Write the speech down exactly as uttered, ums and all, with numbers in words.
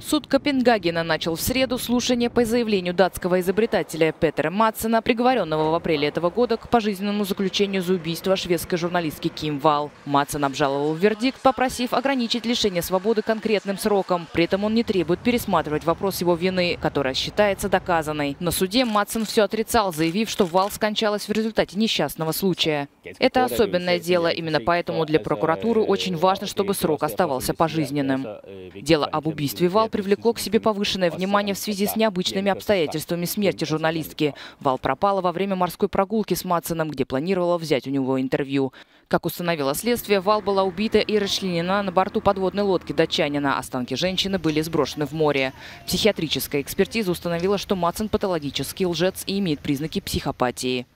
Суд Копенгагена начал в среду слушание по заявлению датского изобретателя Петера Матсена, приговоренного в апреле этого года к пожизненному заключению за убийство шведской журналистки Ким Валл. Матсен обжаловал вердикт, попросив ограничить лишение свободы конкретным сроком. При этом он не требует пересматривать вопрос его вины, которая считается доказанной. На суде Матсен все отрицал, заявив, что Валл скончалась в результате несчастного случая. Это особенное дело, именно поэтому для прокуратуры очень важно, чтобы срок оставался пожизненным. Дело об убийстве Валл привлекло к себе повышенное внимание в связи с необычными обстоятельствами смерти журналистки. Валл пропала во время морской прогулки с Матсеном, где планировала взять у него интервью. Как установило следствие, Валл была убита и расчленена на борту подводной лодки датчанина. Останки женщины были сброшены в море. Психиатрическая экспертиза установила, что Матсен патологический лжец и имеет признаки психопатии.